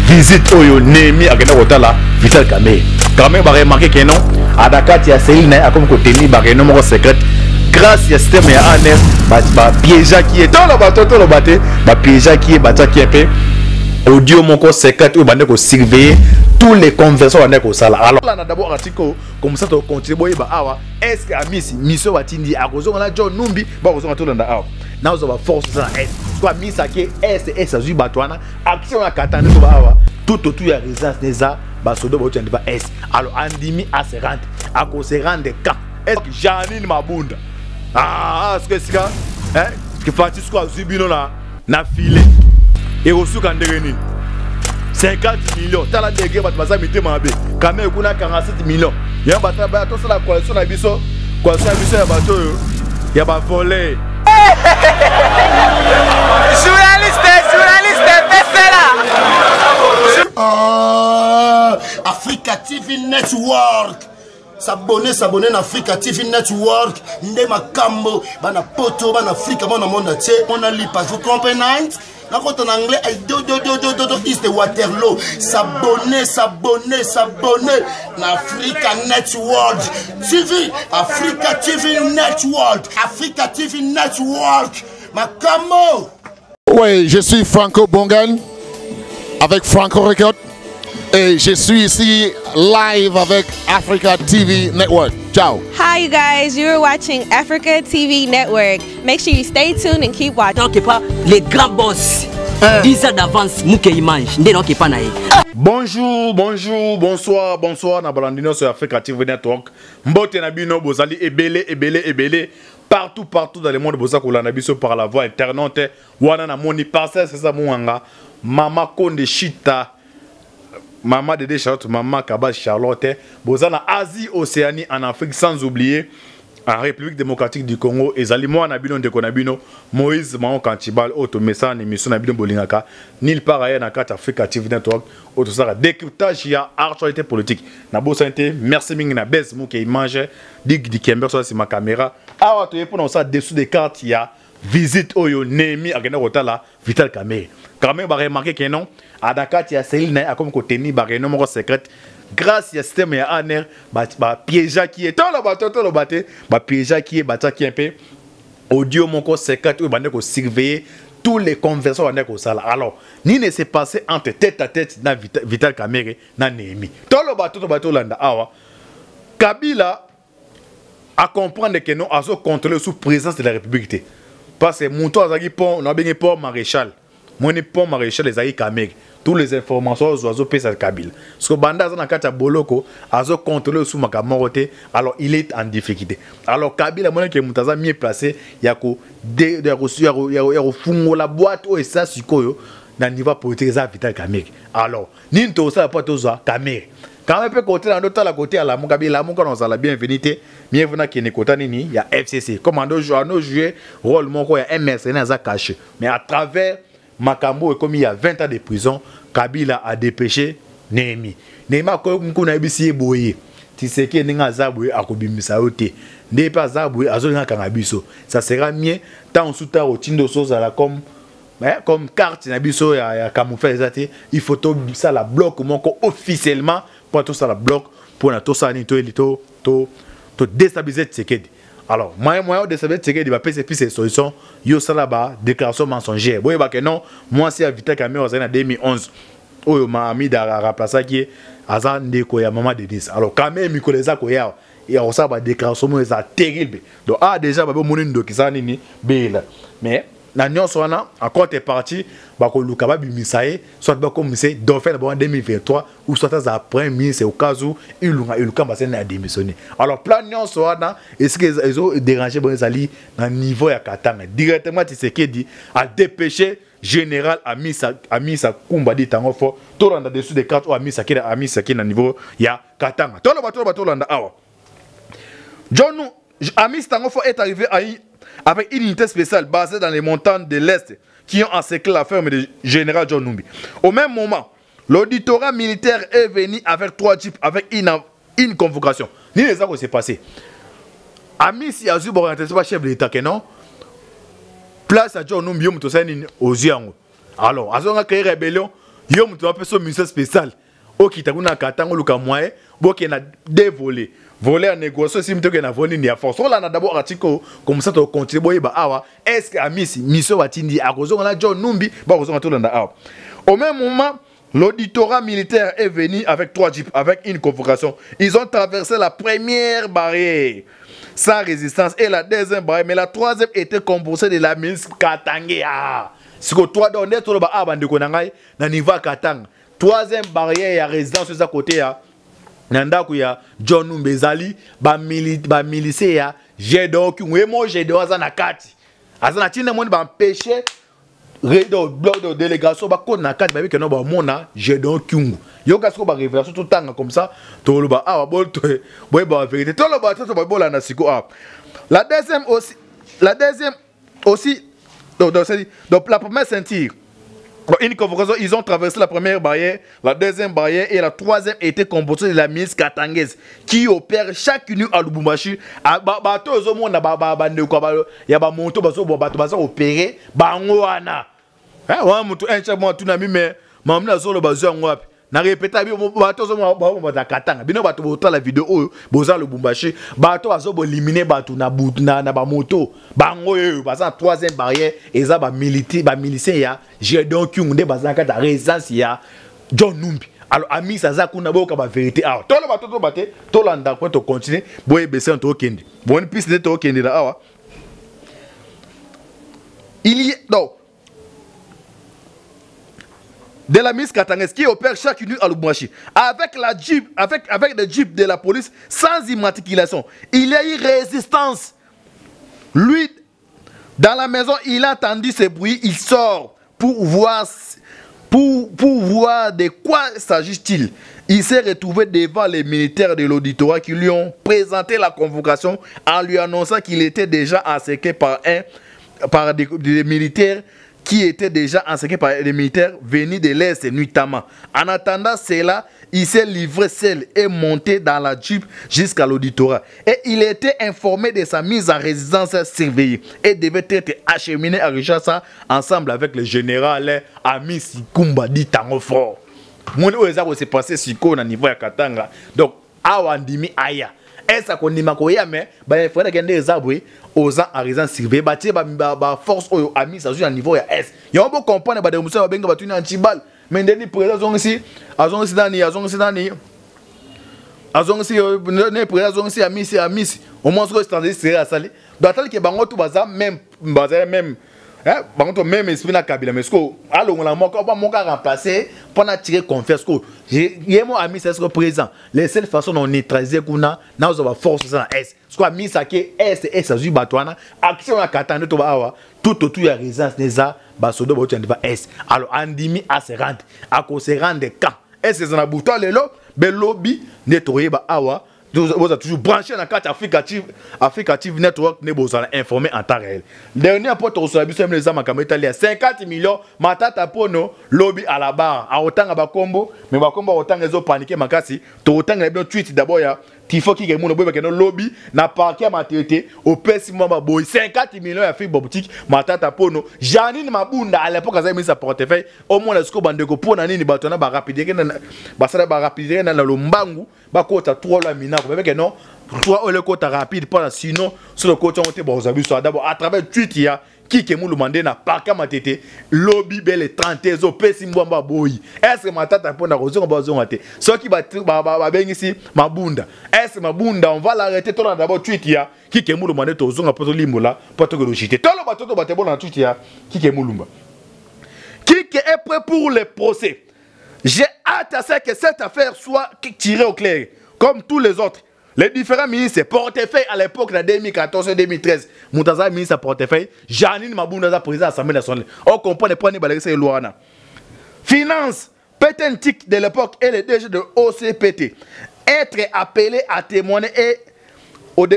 visite oyo Némi akenda kotala Vital Kamerhe. Kamerhe ba remarquer que non à Dakar il y a Céline a comme côté ni ba numéro secret grâce à système ya ANR ba piège qui est dans le bateau ba piège qui est bata qui est fait audio mon secret ou bande ko surveiller tous les conversations bande ko sala. Alors là d'abord article comme ça to continuer ba awa est-ce que amisi miso watindi akozonga la John Numbi ba kozonga to landa awa na zo ba force ça est quoi misa qui est ça zu batwana action ya katane to ba awa tout autour ya résidence neza ba sodo ba tindi ba est alors andimi à se rendre à ko se rendre cap est que Janine Mabunda est-ce que c'est ça hein que Francisco Azubino na filé et reçu quand dernier 50 millions tala dégé bat baza mité mabe quand même kuna 47 millions ya bata ba to la coalition na biso ya bato ya ba voler journaliste Africa TV Network. S'abonner na Africa TV Network. Nde makambo bana poto bana Africa mona monde entier. On a li page vous comprenez? Na quand en anglais ay do is the Waterloo. S'abonner na Africa Network TV. Africa TV Network. Makambo. Oui, je suis Franco Bongan avec Franco Record. Et je suis ici live avec Africa TV Network. Ciao. Hi you guys, you're watching Africa TV Network. Make sure you stay tuned and keep watching. Donc pas les grands boss. 10 ans d'avance, mouke image. Donc pas naï. Bonjour, bonsoir na balandino sur Africa TV Network. Mbote na bino bozali ebele. Partout dans le monde boza kolanda biso par la voix internaute. Wana na moni parcelle c'est ça muanga. Mama Konde Chita. Maman Dédé Charlotte, Maman Kaba Charlotte, Bozana Asie, Océanie, en Afrique, sans oublier en République démocratique du Congo, et Zalimo Nabino de Konabino, Moïse Mahon Kantibal, Auto Messan, émission Nabino Bolingaka, Nil Paraye, Nakat Africa TV Network, Auto Sara, décryptage, il y a actualité politique. Nabo Santé, merci Ming Nabez, Mouke Image, Dig Dikember, ça c'est ma caméra. Ah, tu es pour nous ça, dessous des cartes, il y a visite Oyo Némi, Agena Rotala, Vital Kamerhe. Kamerhe va remarquer que non. À Dakar, il y a Céline a comme côté ni barré numéro secret grâce à système ya ANR ba piège qui est dans le bateau ba piège qui est bata qui un peu audio mon secret ou bande ko surveiller tous les conversations bande ko sala. Alors ni ne s'est passé entre tête à tête na Vital Kamerhe na Némi dans le bateau landa awa Kabila à comprendre que non azo contrôler sous présence de la République parce que mon azaki pont na bien pont maréchal mon pont maréchal les aïe Kamerhe. Toutes les informations aux oiseaux pèsent à Kabila. Parce que Banda Zanakata Boloko a contrôlé sous Makamorote, alors il est en difficulté. Alors Kabila, mon qui est Moutaza mieux placé, il y a la boîte ou ça, c'est quoi, dans le niveau politique, ça Vital Kamerhe. Alors, Ninto, ça pas tout ça, Kamerhe. Quand même, côté dans l'autre côté, à la Mokabila, mon on a la bienvenue, bienvenue qui n'est qu'au Nini, il y a FCC. Comme on a joué rôle, mon il y a un mercenaire à cacher. Mais à travers Makambo est comme il y a 20 ans de prison, Kabila a dépêché Némi. Némi a comme un bisi boye. Tu sais que n'enga zaboué a kobimisa ote. N'est pas zaboué a zonga kangabiso. Ça sera mieux tant sous ta routine sauce à la comme carte nabiso ya camouflage zate. Il faut tout ça la bloc mon officiellement pour tout ça la bloc pour na tout ça ni to déstabiliser Tshisekedi. Alors, moi de savoir que il va passer plus ces solutions, yo salaba déclaration mensongère. Boye ba que non, moi c'est Vital Kamerhe en 2011. Oyo ma ami da remplacer qui azan ndeko ya maman Denis. Alors quand même mikoleza ko ya et on ça ba déclaration mo ça terrible. Donc déjà ba moni ndoki ça nini bela. Mais la nyonso wana en contrepartie ba ko luka ba bimisaye soit ba ko mise dauphin en 2023 ou soit ça après ministre au cas où il luka ba démissionné. Alors plan nyonso wana est-ce que ils ont dérangé bon ali dans niveau ya Katanga directement Tshisekedi a dépêché général Amisa Kumba dit tango fo to randa dessus des cartes ou Amisa qui na niveau ya Katanga. To lo bato landa awa. John Amisa tango fo est arrivé avec une unité spéciale basée dans les montagnes de l'Est qui ont encerclé la ferme de général John Numbi. Au même moment, l'auditorat militaire est venu avec 3 jeeps avec une convocation. Ni les a que c'est passé. Amisi Azou Borantes pas chef de l'État que non. Place à John Numbi aux yeux. Alors, Azonga créé rébellion yo mutu ape so ministère spécial okita kuna katanga luka moyen boke na dévoler voler en négociation si mutu ke na voni ni a force on a d'abord article comme ça to continuer boyeba awa est-ce que amisi mission watindi akozo na John Numbi ba kozo to landa awa au même moment l'auditorat militaire est venu avec 3 jeeps avec une convocation ils ont traversé la première barrière sans résistance et la deuxième barrière mais la troisième était composée de la milice Katanga. Si ko 3 dans net to ba abande ko nangai na niveau Katanga. Troisième barrière ya résidence sur côté ya nandako ya John Mbezali ba milice ya Jedon ki wemo Jedon azana kati. Azana tina monde ba empêcher redo bloc de délégation ba ko na kati ba que no ba mona Jedon Kyungu. Yo kasko ba révélation tout temps comme ça to lo ba awa bol to boy ba vérité to lo ba to ba bola na siko a. La deuxième aussi donc la première ceinture une convocation ils ont traversé la première barrière la deuxième barrière et la troisième était composée de la milice katangaise qui opère chaque nuit à Lubumbashi ba to zo mona ba ne ko ba ya ba monto ba so ba to ba so opérer ba ngwana wa mutu encha mo tuna mi me mamna zo lo ba zo ngwapi na répéter bi ba to zo ba ta katanga bino ba to bo la vidéo oyo boza Lubumbashi ba to azo bo éliminer ba to na butuna na ba moto ba ngoyo ba za troisième barrière eza ba militaire ya Jedon Kyungu nde ba za ka ta résidence ya John Numbi alors ami ça za kuna boka ba vérité ah to lo ba to bate to landa ko to continuer boye besen to kende bonne piste de to kende là awa il y non de la milice katangaise qui opère chaque nuit à Lubumbashi avec la jeep avec des jeeps de la police sans immatriculation. Il y a eu résistance. Lui dans la maison, il a entendu ce bruit, il sort pour voir de quoi s'agit-il. Il s'est retrouvé devant les militaires de l'auditorat qui lui ont présenté la convocation en lui annonçant qu'il était déjà encerclé par des militaires qui était déjà encerclé par les militaires venus de l'Est nuitamment. En attendant cela, il s'est livré seul et monté dans la jeep jusqu'à l'auditorat. Et il était informé de sa mise en résidence surveillée et devait être acheminé à Richassa ensemble avec le général Ami Sikumba dit Tango Fort. Mon oeza ko s'est passé siko na niveau ya Katanga. Donc awandimi aya. Esa ko ndima ko ya mais ba il faudrait gagner des arbres aux en résidence surveillée ba force oyo Ami ça à niveau ya S. Yo bo comprendre ba de musa ba benga batuni antibal. Mais ndeni président ici azongi dani ne président ici Ami au moins que standard c'est à sali. Doit-il que bango tout baza même même esprit na Kabila mais sko allo la moko ba moka remplacer pour na tirer confiance ko yemo Ami c'est ce président les seules façons de neutraliser kuna na zo ba force ça S sko Ami ça que S azu batwana action na katande to ba awa tout autour ya résidence neza ba sodo ba tande ba S alors andimi a se rendre a ko se rendre quand S c'est na buto lelo be lobby nettoyer ba awa vous êtes toujours branché dans la carte Africa TV Network, vous allez informer en temps réel. Dernier apôtre au Sabi, c'est les Amakames italiens. 50 millions, matata pono, lobby à la barre. A autant à Bakombo, mais Bakombo autant les autres paniqués, Makasi, autant les bien tweet d'abord, il faut qu'il y ait un lobby, n'a pas qu'à matérialité, au pessiment, 50 millions à faire boutique, matata pono. Janine Mabunda, à l'époque, elle a mis sa portefeuille, au moins, le scope bandeko pour nani, batona, rapide, rapide, dans le mbangu, bakota 3 la mina, que non, 3 le côté rapide, pas sinon, sur le côté, on était bon, vous avez vu d'abord, à travers Twitter, qui est moulou mandé n'a pas qu'à matete lobby belle 30 zo pesi mbamba boy est-ce matata pour na rozo on bazo maté ce qui ba ben ici mabunda est-ce mabunda on va l'arrêter tout d'abord Twitter qui est moulou mandé to zonga poto limbola poto que chité tout le bateau baté bon na Twitter qui est moulumba qui est prêt pour le procès. J'ai hâte à ce que cette affaire soit tirée au clair comme tous les autres. Les différents ministres, portefeuille à l'époque de 2014-2013, Moutaza ministre portefeuille, Janine Mabunda président de l'Assemblée nationale. On comprend les points de Balérisé et Louana. Finance, Petentik de l'époque et les DG de OCPT. Être appelé à témoigner et au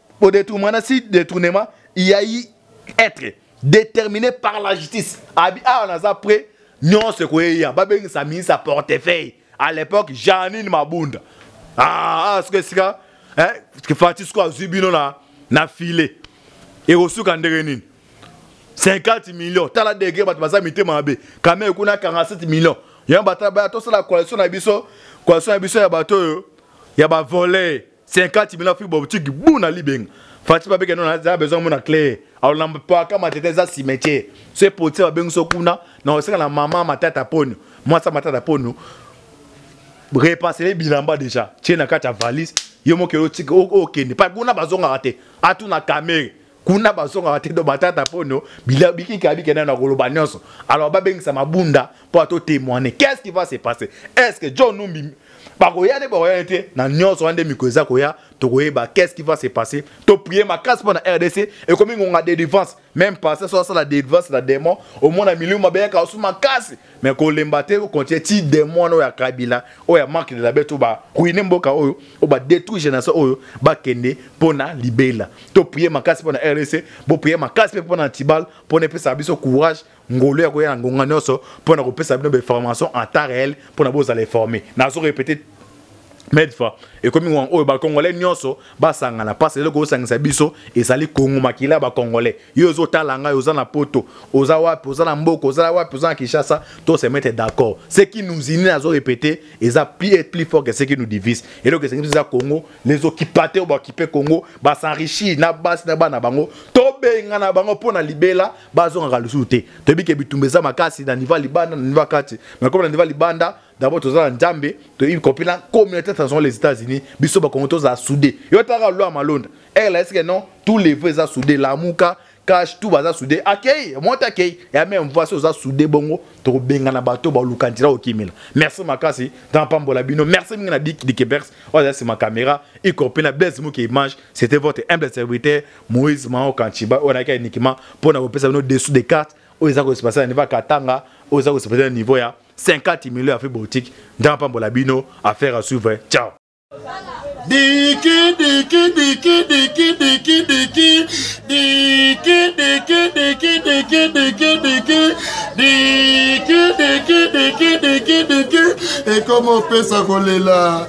détournement, il y a eu être déterminé par la justice. On a après, non, c'est quoi il y a. Babeng sa ministre portefeuille. À l'époque, Janine Mabunda. Ce que c'est ça? Que Francisco a Zubino na filé et au souk en 50 millions t'as la dégué bat baza mité mabé quand même qu'on a 47 millions ya bata ba to la coalition na biso ya bato yo ya ba voler 50 000 francs boutique buna libeng fati ba beke non a besoin mona clé alors na pas kama tete za cimetière c'est poti ba bengo sokuna na oseka na mama matata ponu moi ça matata ponu repasser les bilamba déjà tiens na kata valise yo mo kelo tika okende pa kuna bazonga raté atuna caméra kuna bazonga raté do matata pono bila biki kabi kena na koloba nyonso alors ba bengisa mabunda pour to témoigner qu'est-ce qui va se passer est-ce que John Numbi bakoyane bakoyane na nyonso ande mikoza koya to koyeba qu'est-ce qui va se passer to prier ma casse pour na RDC et comme on a des défenses même passer sur ça la défense la démon au monde a milieu mabaya ka sous ma casse mais ko lembate ko continue ti démon o ya Kabila o ya marque de la bête ba ruiner mboka oyo o ba détruire génération oyo ba kende pona libela to prier ma casse pour na RDC bo prier ma casse pour na Tibal pour ne pesa biso courage ngolo ya ko ya ngonga nyonso pour na ko pesa bino be formation en temps réel pour na bo za les former na so répéter Medfa et comme on au congolais nyonso ba sangana parce le go sangisa biso et sali Congo makila ba congolais yo zo talanga yo za na poto oza wapi oza na mboko oza wapi oza na Kinshasa tous se mettre d'accord ce qui nous unit à zo répéter et ça plus fort que ce qui nous divise et donc c'est ça Congo les occupateurs ba occuper Congo ba s'enrichir na base na bana bango to benga na bango pona libela ba zo ngala lusuté to bi ke bitumbeza makasi na niveau libanda na niveau kati mais comme na niveau libanda d'abord tous en Djambé to y compris la communauté internationale les États-Unis biso ba kongo tous a soudé yo tara loi malonde elle est-ce que non tous les vrais a soudé la muka cash tout baza soudé akei monte akei et même voici aux a soudé bongo to benga na bato ba lukantira okimela merci makasi dans pambola bino merci minga na dikebers voilà c'est ma caméra y compris la Blaise Mouke image c'était votre humble serviteur Moïse Mao Kanchiba on a uniquement pour na repesa nos dessous des cartes aux a ko se passer à niveau Katanga aux a ko se passer à niveau ya 50 millions à faire boutique dans Pambola Bino à faire à suivre. Ciao. Et comment on peut s'envoler là?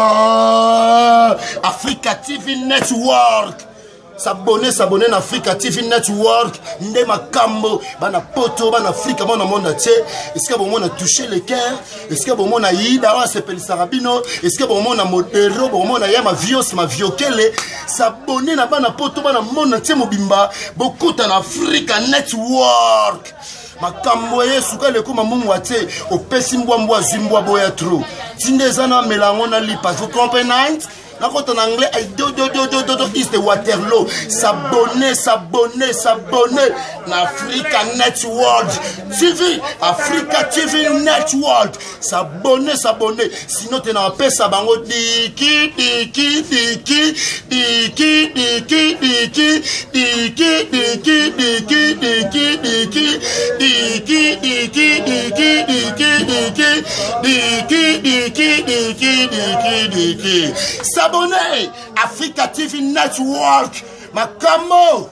Africa TV Network. S'abonner na Africa TV Network, nde makambo, bana poto, bana Africa, mon monde entier. Est-ce que bon on a touché le cœur? Est-ce que bon on a ida, on s'appelle Sarabino? Est-ce que bon on a modéro, bon on a ya ma vios, ma viokele? S'abonner na bana poto, bana monde entier mobimba, beaucoup en Africa Network. Makambo ye suka le kuma mungu ate opesi mbwa zimbwa boya trou. Tindezana melango na lipa, vous comprenez? Quand en anglais, is the Waterloo. S'abonner. Africa Network TV. Africa TV Network. S'abonner. Sinon, tu n'as pas ça. Bango diki. S'abonner Africa TV Network, Makamo.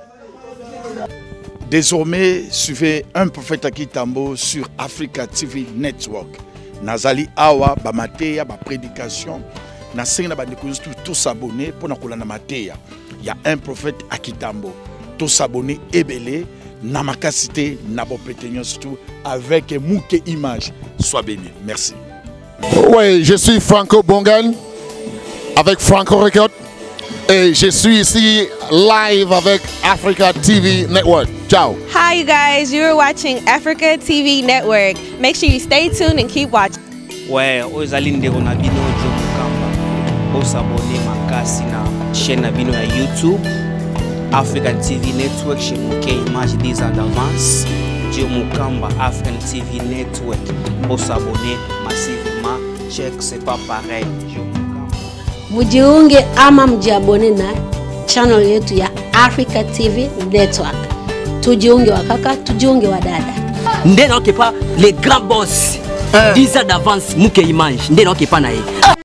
Désormais, suivez un prophète Akitambo sur Africa TV Network. Nazali awa ba mateya ba prédication. Na senga ba ndekuzu tous s'abonner pour na kolanda mateya. Il y a un prophète Akitambo. Tous s'abonner ebele na makasité na bo pétenyon surtout avec Mouke image. Sois béni. Merci. Oui, je suis Franco Bongan avec Franco Record et je suis ici live avec Africa TV Network. Ciao. Hi, you guys. You're watching Africa TV Network. Make sure you stay tuned and keep watching. Ouais, ozali ndeko na bino jo mukamba. Osabone makasi na chaîne na bino ya YouTube African TV Network chez Mouke image des d'avance. Jo mukamba African TV Network. Osabone massivement. Check, c'est pas pareil. Mujiunge ama mjiabone na channel yetu ya Africa TV Network. Tujiunge wa kaka, tujiunge wa dada. Ndeno kepa les grands boss. 10 ans d'avance Mouke image. Ndeno kepa na ye.